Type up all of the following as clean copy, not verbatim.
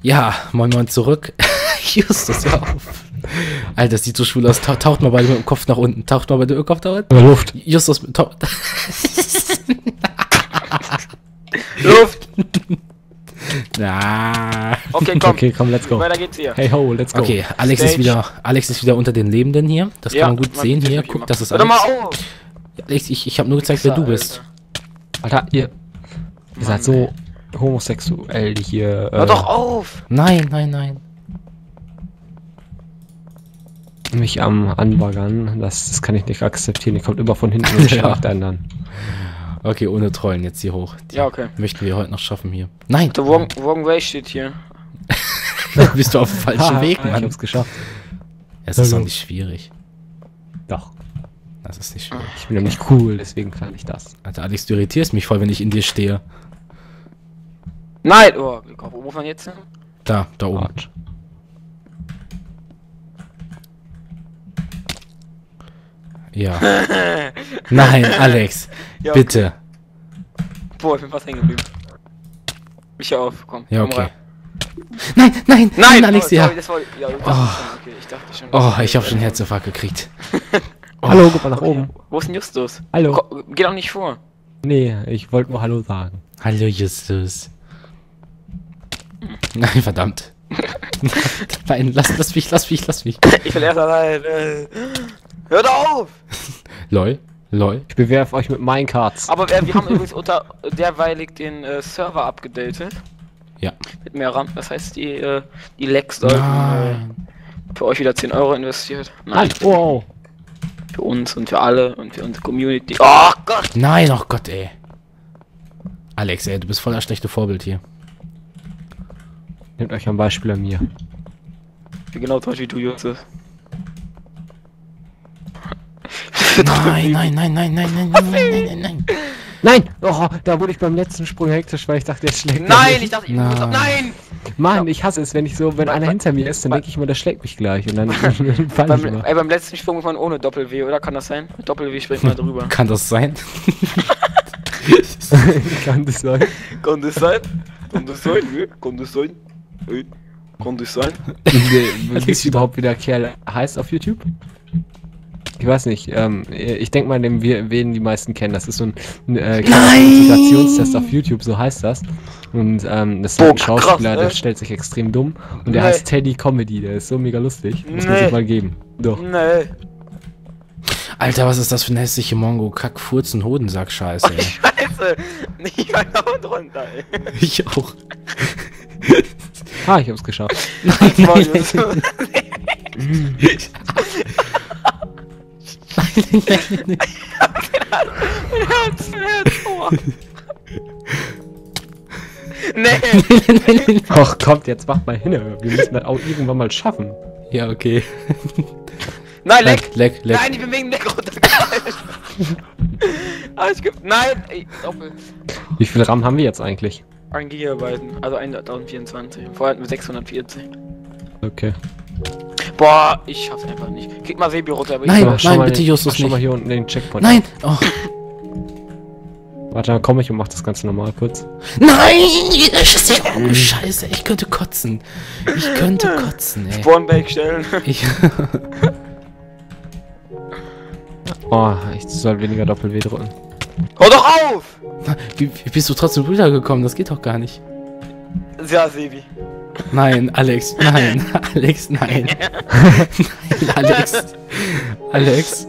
Ja, moin moin zurück. Justus, hör auf. Alter, das sieht so schwul aus. Taucht mal beide mit dem Kopf nach unten. Taucht mal beide mit dem Kopf nach unten. Luft. Justus, Luft! Na. Okay, komm. Okay, komm, let's go. Weiter geht's hier. Hey ho, let's go. Okay, Alex ist wieder unter den Lebenden hier. Das kann man gut sehen hier. Guck, das ist Warte Alex. mal auf! Alex, ich habe nur gezeigt, wer du bist. Alter, ihr seid so homosexuell hier. Hör doch auf! Nein, nein, nein. Mich am Anbaggern. Das kann ich nicht akzeptieren. Ihr kommt immer von hinten und schlagt einen dann. Okay, ohne Trollen jetzt hier hoch. Ja, okay. Möchten wir heute noch schaffen hier. Nein! Der Wrong Way steht hier. Bist du auf dem falschen Weg, Ich Mann. hab's geschafft. Es ist doch nicht schwierig. Doch. Das ist nicht schwierig. Ich bin nämlich cool, deswegen kann ich das. Alter, Alex, du irritierst mich voll, wenn ich in dir stehe. Nein! Oh, wo muss man jetzt hin? Da oben. Quatsch. Ja. Nein, Alex. Ja, Bitte. Boah, ich bin fast hängen geblieben. Mich auf, komm. Ja, komm okay. rein. Nein, Alex, oh, ja. sorry, das war, ja, das schon, okay, ich dachte schon. Oh, ich hab schon Herzinfarkt gekriegt. Oh. Hallo, guck mal nach oben. Wo ist denn Justus? Hallo. Geh doch nicht vor. Nee, ich wollte nur Hallo sagen. Hallo, Justus. Nein, verdammt. Nein, lass mich. Ich will erst allein. Hör doch auf! Lol. Ich bewerfe euch mit Minecarts. Aber wir haben übrigens unter derweilig den Server abgedatet. Ja. Mit mehr RAM. Das heißt, die Lags sollten Nein. für euch wieder 10 Euro investiert. Nein, wow. Für uns und für alle und für unsere Community. Oh Gott! Nein, oh Gott, ey. Alex, ey, du bist voll das schlechte Vorbild hier. Nehmt euch ein Beispiel an mir. Ich bin genau täuscht wie du, Justus. Nein. Nein! Oh, da wurde ich beim letzten Sprung hektisch, weil ich dachte, der schlägt mich. Nein, ich dachte, ich muss Nein. nein! Mann, ich hasse es, wenn einer hinter mir ist, dann denke ich mir, der schlägt mich gleich und dann fall ich immer. Beim letzten Sprung muss man ohne Doppel-W, oder? Kann das sein? Mit Doppel-W springt man drüber. Kann das sein? Kann das sein? Kann das sein? Kann das sein? Kann das sein? Kann das sein? Wisst ihr überhaupt, wie der Kerl heißt auf YouTube? Ich weiß nicht, ich denke mal, wen die meisten kennen. Das ist so ein Qualifikationstest auf YouTube, so heißt das. Und das ist ein Schauspieler, der stellt sich extrem dumm. Und der heißt Teddy Comedy, der ist so mega lustig. Muss man sich mal geben. Doch. Nee. Alter, was ist das für eine hässliche Mongo? Kack, Furz und Hodensack, Scheiße, ey. Scheiße! Ich war da unten runter, ey. Ich auch. Ah, ich hab's geschafft. Nein. Nee! Ach kommt, jetzt macht mal hin. Wir müssen das auch irgendwann mal schaffen. Ja, okay. Nein, leck! Leck. Nein, ich bin wegen Leck runtergefallen! Nein! Ey, Doppel. Wie viel RAM haben wir jetzt eigentlich? 1 GB, also 1024. Vorher hatten wir 640. Okay. Boah, ich schaff's einfach nicht. Krieg mal Sebi runter, aber Nein, ich Schau mal bitte, Justus, schau mal nicht. hier unten den Checkpoint. Nein! Oh. Warte, dann komme ich und mach das Ganze normal kurz. Nein! Oh, Scheiße, ich könnte kotzen. Ey. Spawnbake stellen. Ich Oh, ich soll weniger Doppel-W drücken. Hör doch auf! wie bist du trotzdem rübergekommen? Das geht doch gar nicht. Ja, Sebi. Nein, Alex, nein. Alex, nein. Nein, Alex. Alex.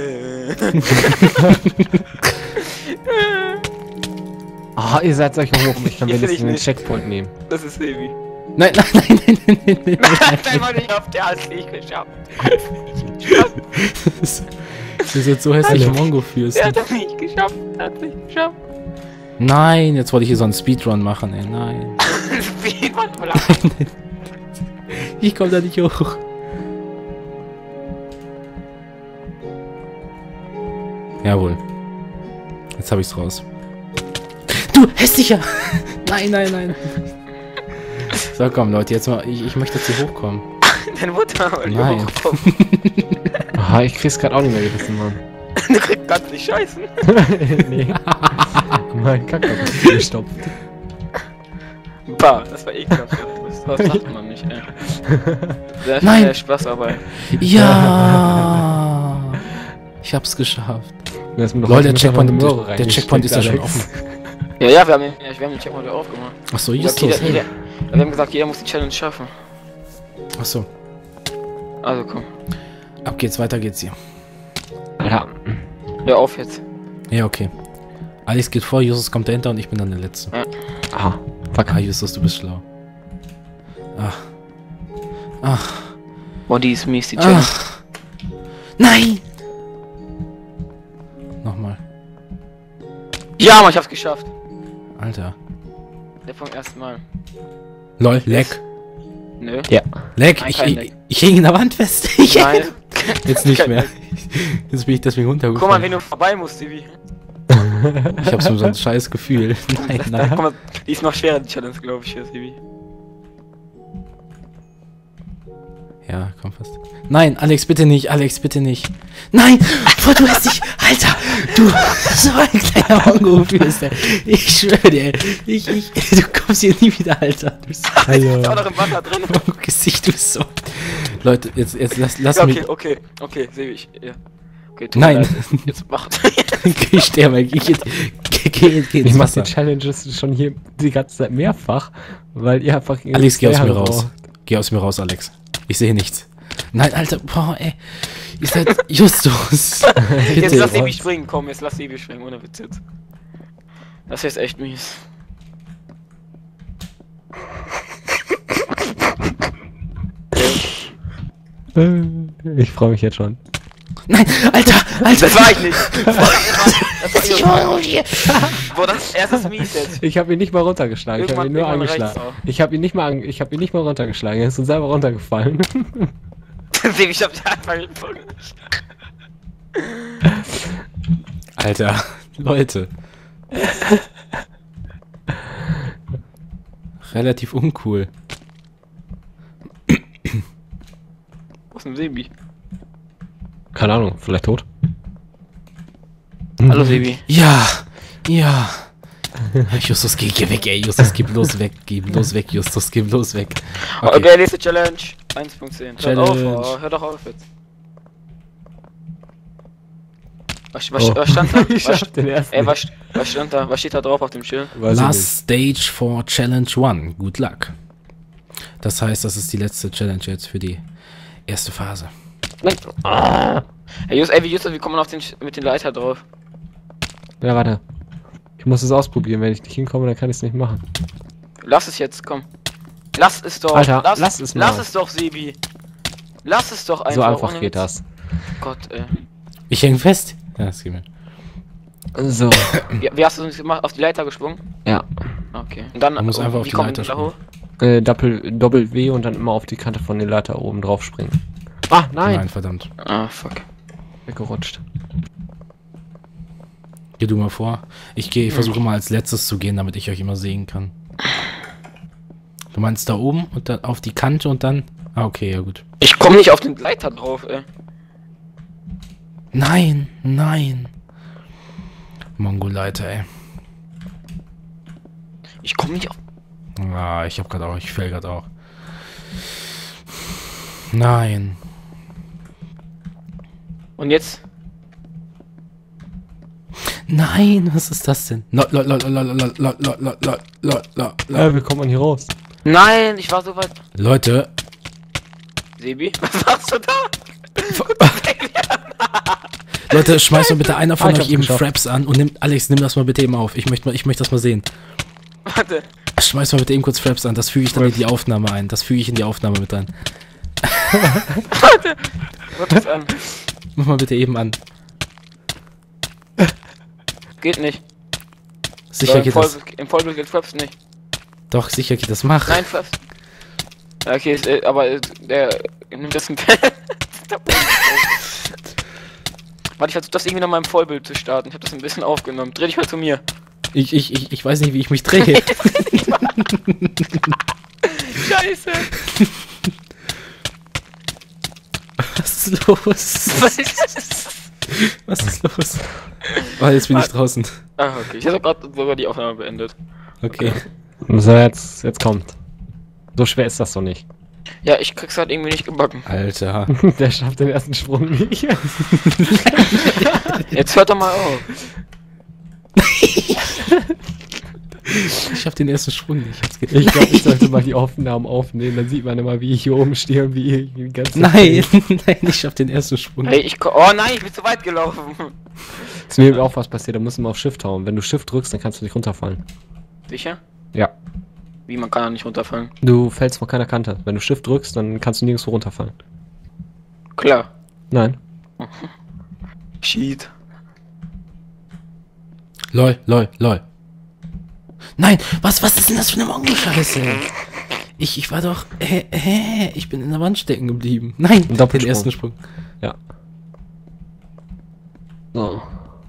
Ah, ihr seid solche hoch, ich kann Hier wenigstens will ich den nicht. Checkpoint nehmen. Das ist Sebi. Nein. Nein, war nicht auf der hast nicht geschafft. Wir sind so hässliche mongo Der fürsten. hat das nicht geschafft. Der hat nicht geschafft. Nein, jetzt wollte ich hier so einen Speedrun machen, ey. Nein. Wie? Warte mal. Ich komm da nicht hoch. Jawohl. Jetzt hab ich's raus. Du, hässlicher! Nein. So, komm, Leute, jetzt mal. Ich möchte jetzt hier hochkommen. Deine Mutter, weil die Nein. hochkommt. Ah, ich krieg's grad auch nicht mehr gerissen, Mann. Du kannst nicht scheißen. Nee. Mein Kacker ist gestopft. Bah, das war ekelhaft. Das sagt man nicht, ey. Sehr Nein. viel Spaß dabei. Ja! Ich hab's geschafft. Lol, der Checkpoint ist ja schon offen. Ja, wir haben den Checkpoint aufgemacht. Achso, Wir Justus. haben gesagt, jeder muss die Challenge schaffen. Achso. Also komm. Ab geht's, weiter geht's hier. Ja. Hör auf jetzt. Ja, okay. Alex geht vor, Justus kommt dahinter und ich bin dann der Letzte. Aha. Fuck. Ah, Justus, du bist schlau. Ach. Ach. Body ist mies, die Challenge. Ach. Nein! Nochmal. Ja, Mann, ich hab's geschafft. Alter. Der vom ersten Mal. Lol, leck. Nö. Ja. Leck, Nein, kein Leck. ich hing in der Wand fest. Nein. Jetzt nicht Kein mehr. Leck. Jetzt bin ich deswegen Guck mal, runtergefallen. wenn du vorbei musst, Sibi. Ich hab so ein scheiß Gefühl. Nein, Guck nein. mal, die ist noch schwerer, die Challenge, glaube ich, für Sibi. Ja, komm fast. Nein, Alex, bitte nicht, Alex, bitte nicht. Nein! Boah, du hast dich. Alter! Du. So ein kleiner Mongo bist der. Ich schwöre dir, du kommst hier nie wieder, Alter. Du bist Ist auch noch im Wasser drin. Gesicht, du bist so. Leute, jetzt lass Ja, mich. okay, sehe ich. Ja. Okay, tut mir Nein. leid. Jetzt macht. Ich sterbe, geh Ich ins mach Wasser. die Challenges schon hier die ganze Zeit mehrfach, weil ihr einfach... Alex, geh aus mir Jahre raus. braucht. Geh aus mir raus, Alex. Ich sehe nichts. Nein, Alter, boah, ey. Ihr seid Justus. Jetzt Bitte. lass Sibi springen, komm, jetzt lass Sibi springen, ohne Witz jetzt. Das ist echt mies. Ich freue mich jetzt schon. Nein, Alter, Alter. Das war ich nicht. Das war ich. Boah, das ist mies jetzt. Ich habe ihn nicht mal runtergeschlagen, ich habe ihn nur Irgendwann angeschlagen. reicht's auch. Ich habe ihn nicht mal runtergeschlagen, er ist uns selber runtergefallen. Sibi, ich hab dich einfach gefunden. Alter, Leute. Relativ uncool. Wo ist denn Sibi? Keine Ahnung, vielleicht tot. Hallo Sibi. Ja, ja. Justus, geh weg, ey. Justus, geh bloß weg. Geh bloß weg, Justus, geh bloß weg. Okay, nächste Challenge. 1.10. Challenge. Hör doch auf jetzt. Was stand da? Ich schaff den ersten. Ey, was stand da? Was steht da drauf auf dem Schild? Weiß ich Last Stage for Challenge 1. Good luck. Das heißt, das ist die letzte Challenge jetzt für die erste Phase. nicht. Ah. Ey, wie kommt man auf mit den Leiter drauf? Ja, warte. Ich muss es ausprobieren, wenn ich nicht hinkomme, dann kann ich es nicht machen. Lass es jetzt, komm. Lass es doch. Alter, lass es mal. Lass es doch, Sebi. Lass es doch einfach. So einfach ohne geht Witz. das. Gott, ey. Ich häng fest. Ja, das geht mir. So. Wie hast du das gemacht? Auf die Leiter gesprungen? Ja. Okay. Und dann Man muss einfach auf wie die kommt Leiter man da hoch? Doppel W und dann immer auf die Kante von der Leiter oben drauf springen. Ah, nein! Nein, verdammt. Ah, fuck. Weggerutscht. Geh du mal vor. Ich versuche mal als letztes zu gehen, damit ich euch immer sehen kann. Du meinst da oben und dann auf die Kante und dann... Ah, okay, ja gut. Ich komme nicht auf den Leiter drauf, ey. Nein, nein. Mongoleiter, ey. Ich komme nicht auf. Ah, ich fäll grad auch. Nein. Und jetzt? Nein, was ist das denn? Wie kommt man hier raus? Nein, ich war so weit. Leute, Sebi, was machst du da? Leute, schmeißt mal bitte einer von ich euch hab's eben geschafft. Fraps an und Alex, nimm das mal bitte eben auf. Ich möchte das mal sehen. Warte. Schmeiß mal bitte eben kurz Fraps an, das füge ich dann in die Aufnahme ein. Das füge ich in die Aufnahme mit ein. Warte. Guck das an. Mach mal bitte eben an. Geht nicht. Sicher geht das. Im Vollbild geht Fraps nicht. Doch, sicher geht das. Mach. Nein, Fraps. Ja, okay, aber der nimmt das ein Warte, ich versuche das irgendwie noch mal im Vollbild zu starten. Ich habe das ein bisschen aufgenommen. Dreh dich mal zu mir. Ich weiß nicht, wie ich mich drehe. Scheiße. Was ist los? Was ist los? Oh, jetzt bin ich draußen. Ah, okay. Ich habe gerade sogar die Aufnahme beendet. Okay. So, jetzt kommt. So schwer ist das doch nicht. Ja, ich krieg's halt irgendwie nicht gebacken. Alter. Der schafft den ersten Sprung nicht. Jetzt hört doch mal auf. Ich hab den ersten Sprung nicht. Ich glaube, ich sollte mal die Aufnahmen aufnehmen, dann sieht man immer, wie ich hier oben stehe und wie ich die ganze Nein, nein, ich schaff den ersten Sprung. Hey, oh nein, ich bin zu weit gelaufen. Ist mir eben auch was passiert, da musst du mal auf Shift hauen. Wenn du Shift drückst, dann kannst du nicht runterfallen. Sicher? Ja. Wie, man kann da nicht runterfallen? Du fällst von keiner Kante. Wenn du Shift drückst, dann kannst du nirgendwo runterfallen. Klar. Nein. Cheat. Lol. Nein, was ist denn das für eine Mongo-Scheiße? Ich war doch, ich bin in der Wand stecken geblieben. Nein, Ein Doppelsprung. den ersten Sprung. Ja. So.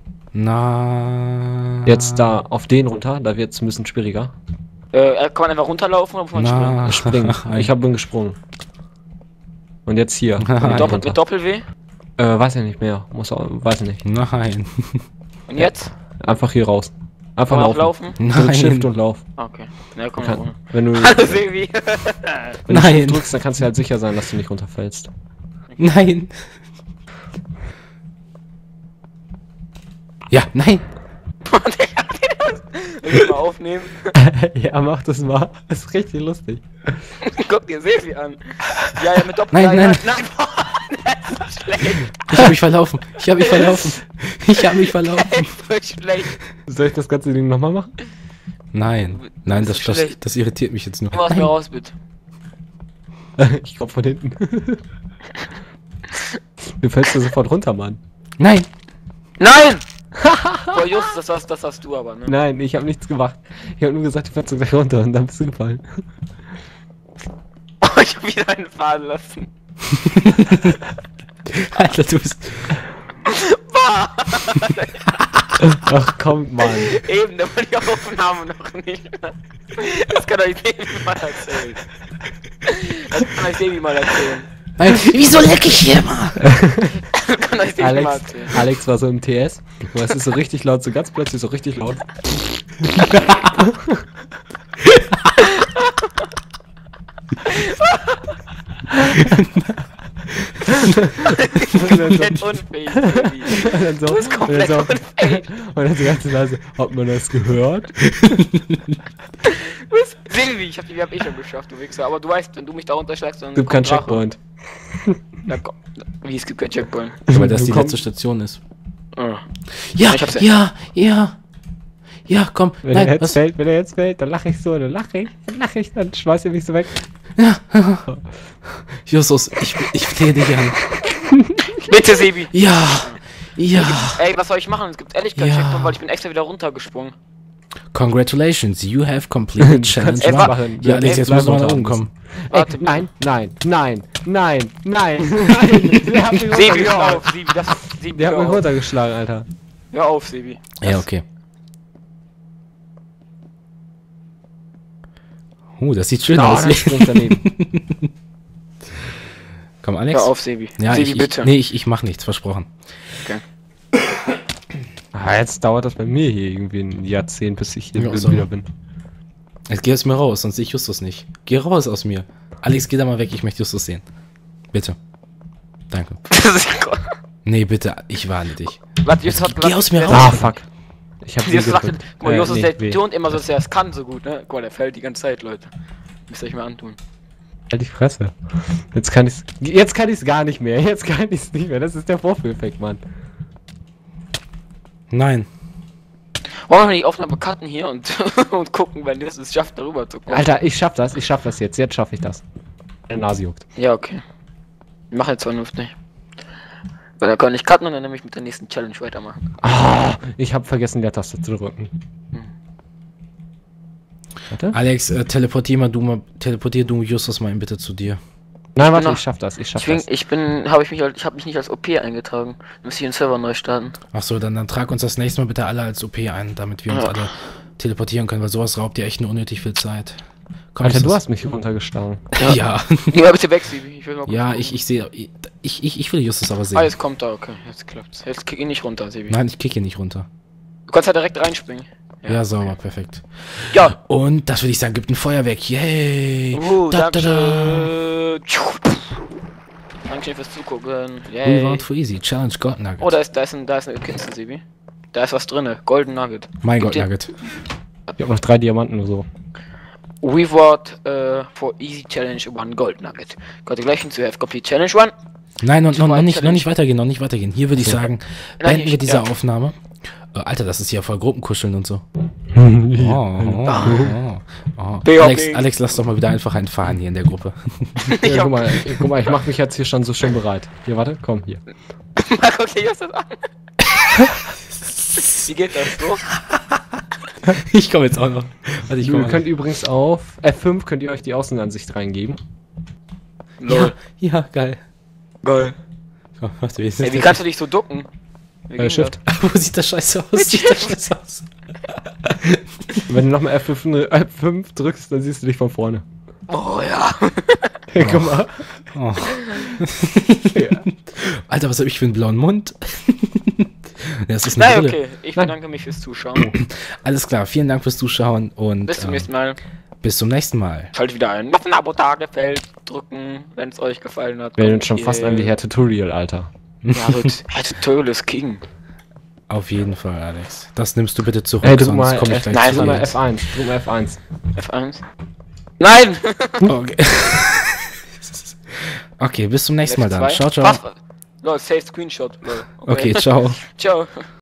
Na. Jetzt da auf den runter, da wird es ein bisschen schwieriger. Kann man einfach runterlaufen oder muss man springen? Springen. Ich bin gesprungen. Und jetzt hier. Mit Doppel-W? Weiß ich nicht mehr. Weiß ich nicht. Nein. Und jetzt? Einfach hier raus. Einfach Kann man auch laufen. laufen? Drück Nein. Shift und lauf. Ah, okay. Na, komm mal. Wenn du, Hallo, Sebi. wenn du Nein. Shift drückst, dann kannst du halt sicher sein, dass du nicht runterfällst. Nein. Ja, nein. Will ich mal aufnehmen? Ja, mach das mal. Das ist richtig lustig. Guck dir Sebi an. Ja, mit Doppel. Nein. Nein, boah, das ist so schlecht. Ich hab mich verlaufen. Ich hab mich verlaufen. Echt so schlecht. Soll ich das ganze Ding nochmal machen? Nein, Das ist schlecht. das irritiert mich jetzt nur. Komm aus mir raus, bitte. Ich komm von hinten. Du fällst da sofort runter, Mann. Nein. Nein! Boah, Just, das hast du aber, ne? Nein, ich habe nichts gemacht. Ich habe nur gesagt, du fällst gleich runter und dann bist du gefallen. Oh, ich hab wieder einen fahren lassen. Alter, du bist... Boah! Ach komm, Mann. Eben, da war die Aufnahme noch nicht. Das kann euch Sebi mal erzählen. Das kann euch Sebi mal erzählen. Nein, wieso leck ich hier immer? Das kann euch Sebi mal erzählen. Alex war so im TS. Und es ist so richtig laut, so ganz plötzlich so richtig laut. Komplett unfähig, Sebi. Und dann so, Du bist komplett unfähig. und dann so ganz leise, hat man das gehört? Sebi, die hab ich schon geschafft, du Wichser. Aber du weißt, wenn du mich da runterschlagst, dann. Gibt keinen kommt Rache. Checkpoint. Na, komm. Wie, es gibt keinen Checkpoint? Weil das die Komm. letzte Station ist. Oh. Ja, Ich hab's ja, komm. Wenn Nein, er jetzt was? fällt, dann lache ich so, dann schmeiß ich mich so weg. Justus, ich flehe dich an. Bitte, Sebi. Ja. Ey, was soll ich machen? Es gibt ehrlich keinen Ja. Checkpoint, weil ich bin extra wieder runtergesprungen. Congratulations, you have completed challenge Ey, 1. Ja, Alex, jetzt müssen wir nach oben kommen. Warte, Nein. Der hat mich Sebi, hör runtergeschlagen. auf, Sebi, Sebi, Der hat hör mich auf. runtergeschlagen, Alter. Hör auf, Sebi. Ja, okay. Das sieht schön aus. das springt daneben. Komm, Alex. Hör auf, Sebi. Ja, Sebi, bitte. ich mach nichts, versprochen. Jetzt dauert das bei mir hier irgendwie ein Jahrzehnt, bis ich hier Ja, so. wieder bin. Jetzt geh aus mir raus, sonst sehe ich Justus nicht. Geh raus aus mir. Alex, geh da mal weg, ich möchte Justus sehen. Bitte. Danke. Nee, bitte, ich warne dich. Warte, Justus hat Geh aus mir raus. Ah, fuck. Ich hab Justus sagt, gedrückt. guck mal, Justus, Nee, der weh. tont immer so, dass er es kann so gut, ne? Guck mal, der fällt die ganze Zeit, Leute. Müsst ihr euch mal antun. Halt die Fresse. Jetzt kann ich's gar nicht mehr. Jetzt kann ich's nicht mehr. Das ist der Vorführeffekt, Mann. Nein. Wollen wir die Aufnahme cutten hier und, und gucken, wenn Justus es schafft, darüber zu kommen? Alter, ich schaff das jetzt. Jetzt schaff ich das. Meine Nase juckt. Ja, okay. Ich mache jetzt vernünftig. Weil er kann nicht cutten und dann nämlich mit der nächsten Challenge weitermachen. Ah, ich hab vergessen, die Taste zu drücken. Warte. Alex, teleportier du Justus mal bitte zu dir. Nein, warte, Genau. ich schaff das. Ich habe mich nicht als OP eingetragen. Muss ich den Server neu starten. Achso, dann trag uns das nächste Mal bitte alle als OP ein, damit wir uns Ja. alle teleportieren können, weil sowas raubt dir echt nur unnötig viel Zeit. Komm, Alter, du Justus. hast mich runtergeschlagen. Ja. Geh mal bitte weg, Sibi. Ich will mal Ja, gucken. ich sehe. Ich will Justus aber sehen. Ah, jetzt kommt er, okay. Jetzt klappt's. Jetzt kick ihn nicht runter, Sibi. Nein, ich kick hier nicht runter. Du kannst ja direkt reinspringen. Ja, sauber, perfekt. Ja. Und das würde ich sagen, gibt ein Feuerwerk. Yay! Danke. Dankeschön fürs Zugucken. We Yay. want for easy. Challenge Gold Nugget. Oh, da ist eine Kiste, Sebi. Da ist was drinne. Golden Nugget. Mein Gib Gold dir- Nugget. Ich habe noch 3 Diamanten oder so. Reward for easy challenge 1 Gold Nugget. Congratulations, you have complete challenge 1. Nein, noch Challenge. nicht weitergehen, noch nicht weitergehen. Hier würde ich sagen, Nein, beenden wir diese ja. Aufnahme. Alter, das ist hier voll Gruppenkuscheln und so. BHB. Alex, lass doch mal wieder einfach einen fahren hier in der Gruppe. Ja, guck mal, ich mach mich jetzt hier schon so schön bereit. Hier, warte, komm, hier. Okay, jetzt das an. Wie geht das so? Ich komme jetzt auch noch. Warte, ich Ihr komme könnt übrigens auf F5 könnt ihr euch die Außenansicht reingeben. Ja, geil. Geil. Komm, warte, wie ist Ey, wie das? kannst du dich so ducken? Wie ging Shift. Wo sieht das scheiße aus? Sieht das scheiße aus? Wenn du nochmal F5 drückst, dann siehst du dich von vorne. das? Oh ja. Guck mal. Oh. Alter, was habe ich für einen blauen Mund? Das ist eine Nein, Brille. okay. Ich bedanke mich fürs Zuschauen. Alles klar, vielen Dank fürs Zuschauen und Bis zum nächsten Mal. bis zum nächsten Mal. Schaltet wieder ein. Auf ein Abo da gefällt, drücken, wenn es euch gefallen hat. Wir sind schon fast an die Herr Tutorial, Alter. Ja, gut. Tutorial ist King. Auf jeden Fall, Alex. Das nimmst du bitte zurück, Ey, drück sonst mal, komme ich gleich nein, zu drück dir. mal F1. Drück mal F1. F1. Nein! Okay. Okay, bis zum nächsten Mal dann. F2. Ciao, ciao. Was? Lol, Safe Screenshot. Lol. Okay, ciao. Ciao.